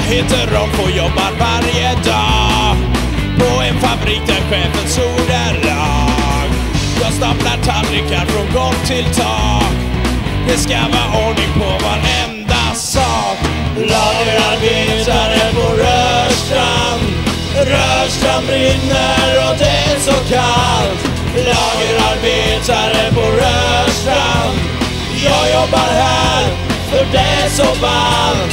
heter Rolf och jobbar varje dag på en fabrik där chefens ord är lag. Jag staplar tallrikar från golv till tak. Det ska vara ordning på varenda sak. Lagerarbetare på Rörstrand. Rörstrand brinner och det är så kallt. Lagerarbetare på Rörstrand. Jag jobbar här för det är så ballt.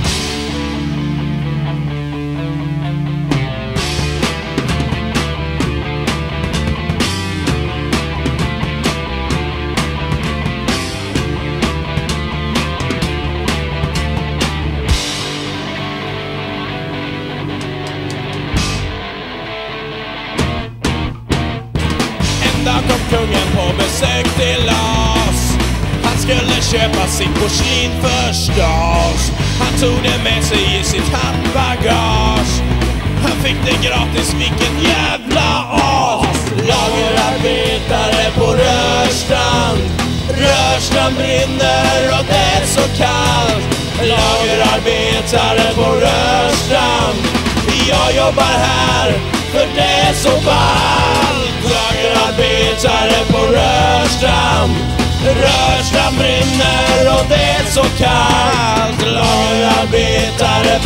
Kom kungen på besök till oss. Han skulle köpa sitt porslin förstås. Han tog det med sig i sitt handbagage. Han fick det gratis, vilken jävla as. Lagerarbetare på Rörstrand. Rörstrand brinner och det är så kallt. Lagerarbetare på Rörstrand. Jag jobbar här för det är så ballt. Lagerarbetare på Rörstrand. Rörstrand brinner och det är så kallt. Lagerarbetare